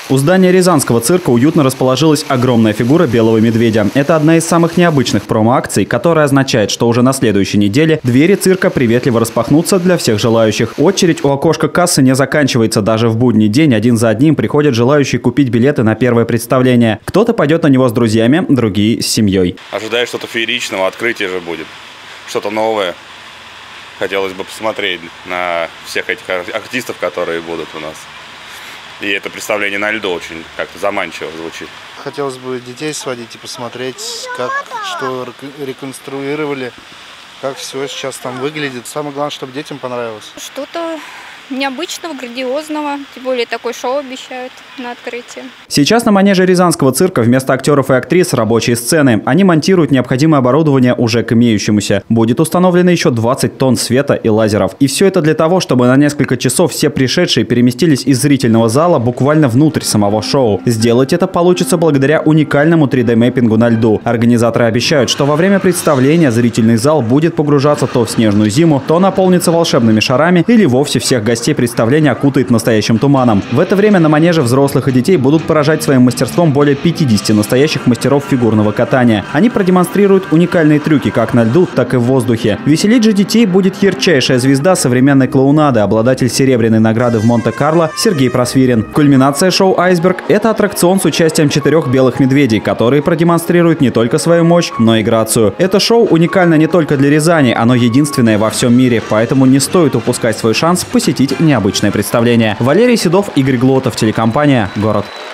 У здания Рязанского цирка уютно расположилась огромная фигура белого медведя. Это одна из самых необычных промо-акций, которая означает, что уже на следующей неделе двери цирка приветливо распахнутся для всех желающих. Очередь у окошка кассы не заканчивается. Даже в будний день один за одним приходят желающие купить билеты на первое представление. Кто-то пойдет на него с друзьями, другие с семьей. Ожидаю что-то фееричного, открытие же будет, что-то новое. Хотелось бы посмотреть на всех этих артистов, которые будут у нас. И это представление на льду очень как-то заманчиво звучит. Хотелось бы детей сводить и посмотреть, как что реконструировали, как все сейчас там выглядит. Самое главное, чтобы детям понравилось. Что-то необычного, грандиозного, тем более такое шоу обещают на открытии. Сейчас на манеже Рязанского цирка вместо актеров и актрис рабочие сцены. Они монтируют необходимое оборудование уже к имеющемуся. Будет установлено еще 20 тонн света и лазеров. И все это для того, чтобы на несколько часов все пришедшие переместились из зрительного зала буквально внутрь самого шоу. Сделать это получится благодаря уникальному 3D-мэппингу на льду. Организаторы обещают, что во время представления зрительный зал будет погружаться то в снежную зиму, то наполнится волшебными шарами или вовсе всех гостей представления окутает настоящим туманом. В это время на манеже взрослых и детей будут поражать своим мастерством более 50 настоящих мастеров фигурного катания. Они продемонстрируют уникальные трюки как на льду, так и в воздухе. Веселить же детей будет ярчайшая звезда современной клоунады, обладатель серебряной награды в Монте-Карло Сергей Просвирин. Кульминация шоу «Айсберг» — это аттракцион с участием 4 белых медведей, которые продемонстрируют не только свою мощь, но и грацию. Это шоу уникально не только для Рязани, оно единственное во всем мире, поэтому не стоит упускать свой шанс посетить необычное представление. Валерий Седов, Игорь Глотов, телекомпания «Город».